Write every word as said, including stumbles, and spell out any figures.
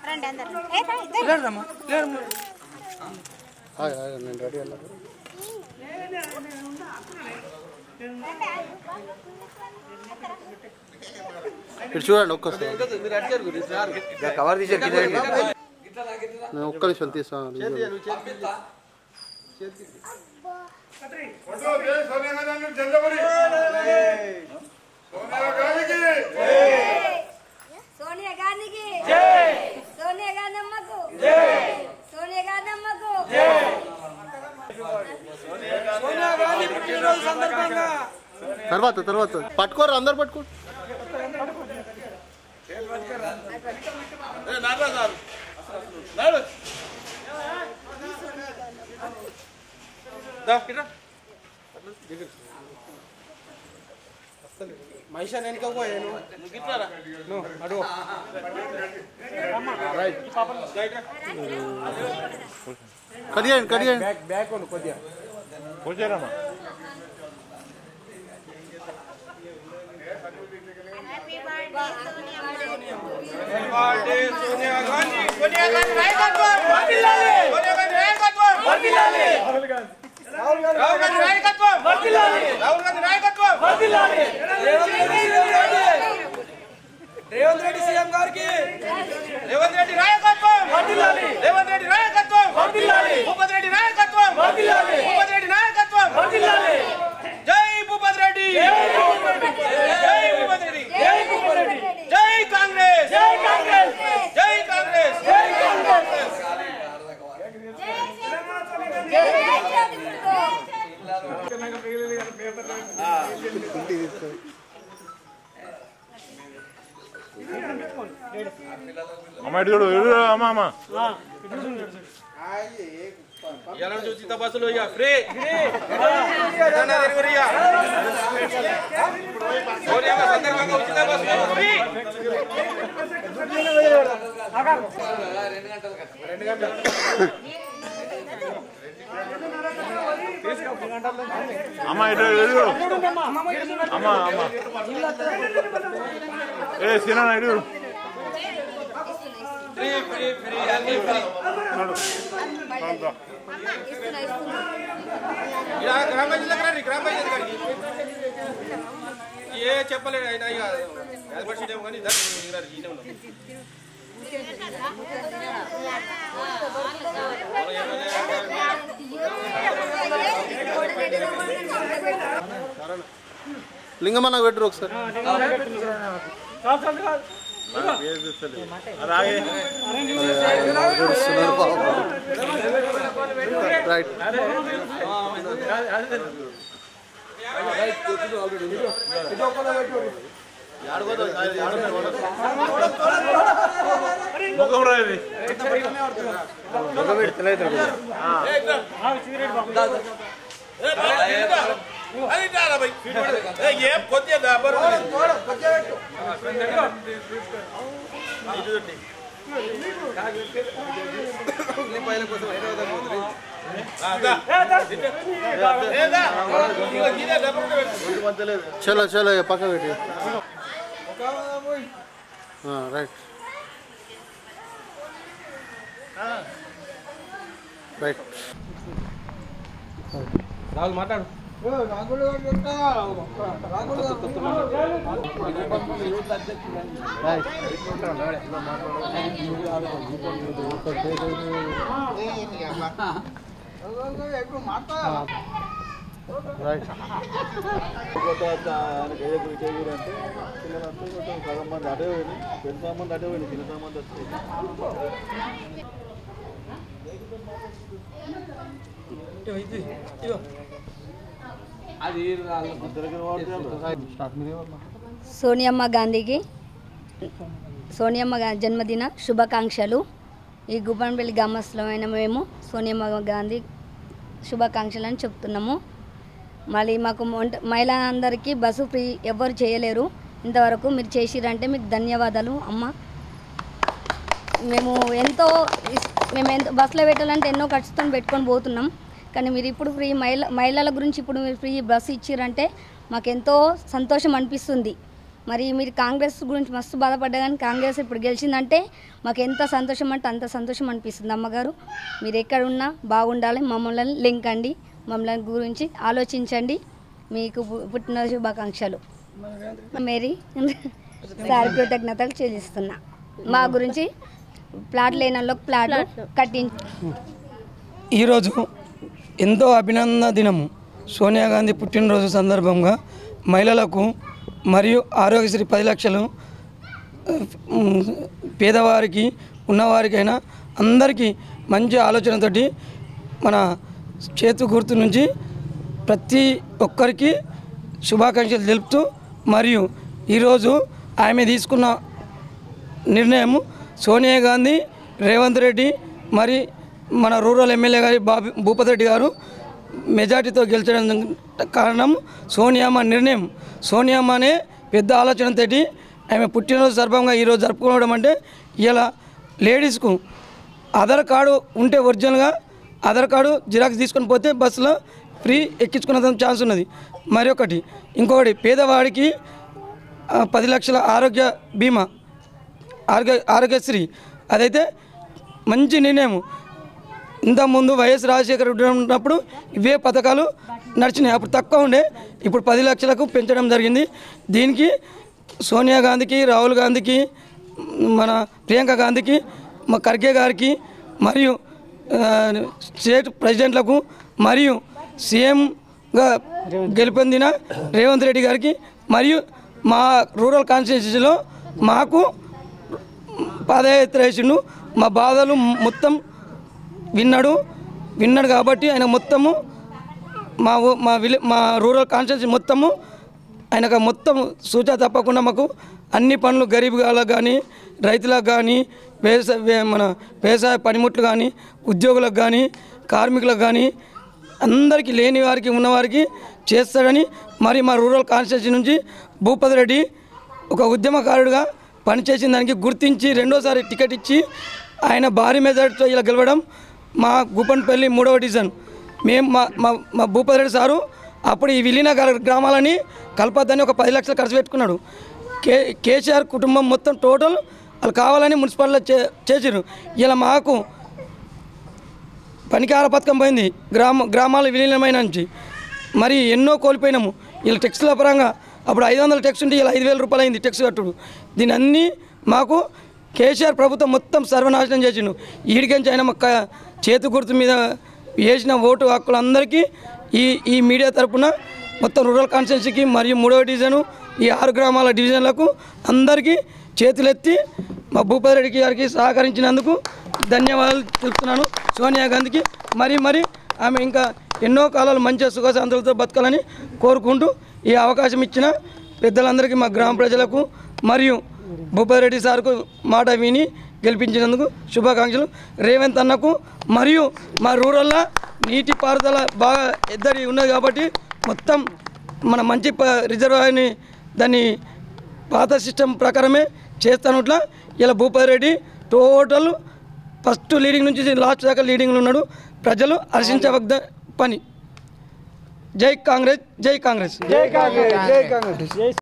ఇటు చూడండి ఒక్కసారి కవర్ తీసారు ఒక్క నిమిషం తీసాను सोनिया गांधी की जय सोनिया गांधी अम्मा को जय सोनिया गांधी अम्मा को जय सोनिया गांधी పుట్టినరోజు సందర్భంగా తర్వాత తర్వాత పట్టుకోరు అందరూ పట్టుకోరు ఏ నారా సార్ నాడు దా కిరా మహిషా నేను కవ్వను నువ్వు గిట్టారా నో అడు రైట్ కడియండి కడియండి బ్యాక్ బ్యాక్ కొను కొద్దిగా పోజేరమ్మా హ్యాపీ బర్త్డే సోనియా గాంధీ సోనియా గాంధీ నాయకత్వం వర్ధిల్లాలి సోనియా గాంధీ నాయకత్వం వర్ధిల్లాలి రాహుల్ గాంధీ రాహుల్ గాంధీ నాయకత్వం వర్ధిల్లాలి రాహుల్ గాంధీ నాయకత్వం వర్ధిల్లాలి రేవంత్ రెడ్డి సీఎం గారికి రేవంత్ రెడ్డి నాయకత్వం వర్ధిల్లాలి రేవంత్ రెడ్డి నాయకత్వం వర్ధిల్లాలి భూపతి రెడ్డి నాయకత్వం వర్ధిల్లాలి భూపతి రెడ్డి నాయకత్వం వర్ధిల్లాలి జై భూపతి రెడ్డి జై భూపతి రెడ్డి జై భూపతి రెడ్డి జై భూపతి రెడ్డి జై కాంగ్రెస్ జై కాంగ్రెస్ జై కాంగ్రెస్ జై కాంగ్రెస్ జై అమ్మ ఇటు చూడు అమ్మ అమ్మ ఎలా ఉచిత బస్సులు ఇక ఫ్రీ సందర్భంగా ఉచిత బస్సులు ఫ్రీ రెండు గంటలు అమ్మ ఇటు చూడు అమ్మ అమ్మ ఏ సీనా ఇటు ఫ్రీ ఫ్రీ ఫ్రీ అన్ని ఫ్రీ ఇలా గ్రామ పంచాయతీ రండి గ్రామ పంచాయతీ గారికి ఏ చెప్పలేదు అయినా ఇక యాదపడి ఏమో కానీ లింగమన్న పెట్టరు ఒకసారి రైట్ ముఖం రాది ఏం కొద్దిగా చలో చలో పక్క పెట్టి రైట్ రైట్ రాహుల్ మాట్లాడు రైట్ సగం మంది అటే పోయింది పెద్ద మంది అటే పోయింది చిన్న మంది వస్తుంది సోనియమ్మ గాంధీకి సోనియమ్మ జన్మదిన శుభాకాంక్షలు. ఈ గుబ్బన్పల్లి గ్రామస్తులమైన మేము సోనియమ్మ గాంధీ శుభాకాంక్షలు అని చెప్తున్నాము. మళ్ళీ మాకు మహిళలందరికీ బస్సు ఫ్రీ ఎవ్వరు చేయలేరు, ఇంతవరకు మీరు చేసిరంటే మీకు ధన్యవాదాలు అమ్మ. మేము ఎంతో మేము ఎంతో బస్సులో పెట్టాలంటే ఎన్నో ఖర్చుతో పెట్టుకొని పోతున్నాం, కానీ మీరు ఇప్పుడు ఫ్రీ మహిళ మహిళల గురించి ఇప్పుడు మీరు ఫ్రీ బస్సు ఇచ్చిరంటే మాకెంతో సంతోషం అనిపిస్తుంది. మరి మీరు కాంగ్రెస్ గురించి మస్తు బాధపడ్డా కానీ కాంగ్రెస్ ఇప్పుడు గెలిచిందంటే మాకు ఎంత సంతోషం అంటే అంత సంతోషం అనిపిస్తుంది. అమ్మగారు మీరు ఎక్కడున్నా బాగుండాలి, మమ్మల్ని లింకండి, మమ్మల్ని గురించి ఆలోచించండి. మీకు పుట్టినరోజు శుభాకాంక్షలు. మేరీ సార్ కృతజ్ఞతలు చెల్లిస్తున్నా. మా గురించి ప్లాట్ లేని వాళ్ళకి ప్లాట్ కట్టించి ఈరోజు ఎంతో అభినందన దినము. సోనియా గాంధీ పుట్టినరోజు సందర్భంగా మహిళలకు మరియు ఆరోగ్యశ్రీ పది లక్షలు పేదవారికి ఉన్నవారికైనా అందరికీ మంచి ఆలోచనతోటి మన చేతు గుర్తు నుంచి ప్రతి ఒక్కరికి శుభాకాంక్షలు తెలుపుతూ మరియు ఈరోజు ఆమె తీసుకున్న నిర్ణయం సోనియా గాంధీ, రేవంత్ రెడ్డి మరి మన రూరల్ ఎమ్మెల్యే గారి బాబు భూపతి రెడ్డి గారు మెజార్టీతో గెలిచడం కారణం సోనియామ్మ నిర్ణయం. సోనియామ్మ అనే పెద్ద ఆలోచనతోటి ఆమె పుట్టినరోజు సందర్భంగా ఈరోజు జరుపుకోవడం అంటే ఇలా లేడీస్కు ఆధార్ కార్డు ఉంటే ఒరిజినల్గా ఆధార్ కార్డు జిరాక్స్ తీసుకొని పోతే బస్సులో ఫ్రీ ఎక్కించుకునే ఛాన్స్ ఉన్నది. మరి ఒకటి ఇంకొకటి పేదవాడికి పది లక్షల ఆరోగ్య బీమా ఆరోగ్య ఆరోగ్యశ్రీ అదైతే మంచి నిర్ణయం. ఇంతకుముందు వైఎస్ రాజశేఖర రెడ్డి ఉన్నప్పుడు ఇవే పథకాలు నడిచినాయి. అప్పుడు తక్కువ ఉండే, ఇప్పుడు పది లక్షలకు పెంచడం జరిగింది. దీనికి సోనియా గాంధీకి, రాహుల్ గాంధీకి, మన ప్రియాంక గాంధీకి, మా ఖర్గే గారికి మరియు స్టేట్ ప్రెసిడెంట్లకు మరియు సీఎంగా గెలుపొందిన రేవంత్ రెడ్డి గారికి మరియు మా రూరల్ కాన్స్టిట్యూన్సీలో మాకు పాదయాత్ర వేసిండు. మా బాధలు మొత్తం విన్నాడు విన్నాడు కాబట్టి ఆయన మొత్తము మా మా విలే మా రూరల్ కాన్స్టిట్యూన్సీ మొత్తము ఆయనకు మొత్తం సూచన తప్పకుండా మాకు అన్ని పనులు గరీబ్ వాళ్ళకు కానీ, రైతులకు కానీ, వ్యవసాయ మన వ్యవసాయ పనిముట్లు కానీ, ఉద్యోగులకు కానీ, కార్మికులకు కానీ అందరికీ లేని వారికి ఉన్నవారికి చేస్తాడని మరి మా రూరల్ కాన్స్టిట్యూన్సీ నుంచి భూపతి రెడ్డి ఒక ఉద్యమకారుడిగా పనిచేసిన దానికి గుర్తించి రెండోసారి టికెట్ ఇచ్చి ఆయన భారీ మెజార్టీతో ఇలా గెలవడం మా గుప్పన్పల్లి మూడవ డివిజన్. మేము మా మా మా భూపతి రెడ్డి సారు అప్పుడు ఈ విలీన గ్రామాలని కలపద్దని ఒక పది లక్షలు ఖర్చు పెట్టుకున్నాడు. కే కేసీఆర్ కుటుంబం మొత్తం టోటల్ వాళ్ళు కావాలని మున్సిపాలిటీలో చే చేసారు. ఇలా మాకు పనికార పథకం పోయింది గ్రామ గ్రామాల విలీనమైన నుంచి మరి ఎన్నో కోల్పోయినాము. ఇలా టెక్స్ల పరంగా అప్పుడు ఐదు వందల టెక్స్ ఉంటే ఇలా ఐదు వేల రూపాయలు అయింది టెక్స్ కట్టుడు. దీని అన్నీ మాకు కేసీఆర్ ప్రభుత్వం మొత్తం సర్వనాశనం చేసిండు. ఈడికించి ఆయన మా చేతు గుర్తు మీద వేసిన ఓటు హక్కులందరికీ ఈ ఈ మీడియా తరఫున మొత్తం రూరల్ కాన్స్టిట్యున్సీకి మరియు మూడవ డివిజను ఈ ఆరు గ్రామాల డివిజన్లకు అందరికీ చేతులెత్తి మా భూపతి రెడ్డి గారికి సహకరించినందుకు ధన్యవాదాలు తెలుపుతున్నాను. సోనియా గాంధీకి మరి మరి ఆమె ఇంకా ఎన్నో కాలాలు మంచిగా సుఖశాంతులతో బతకాలని కోరుకుంటూ ఈ అవకాశం ఇచ్చిన పెద్దలందరికీ మా గ్రామ ప్రజలకు మరియు భూపతి రెడ్డి సార్కు మాట విని గెలిపించినందుకు శుభాకాంక్షలు. రేవంత్ అన్నకు మరియు మా రూరల్లో నీటి పారుదల బాగా ఇద్దరి ఉన్నది కాబట్టి మొత్తం మన మంచి రిజర్వాయర్ని దాన్ని పాత సిస్టమ్ ప్రకారమే చేస్తానుట్లా ఇలా Bhupathi Reddy total first leading నుంచి లాస్ట్ దాకా లీడింగ్లో ఉన్నాడు. ప్రజలు హర్షించవద్ద పని. జై కాంగ్రెస్, జై కాంగ్రెస్, జై కాంగ్రెస్, జై కాంగ్రెస్.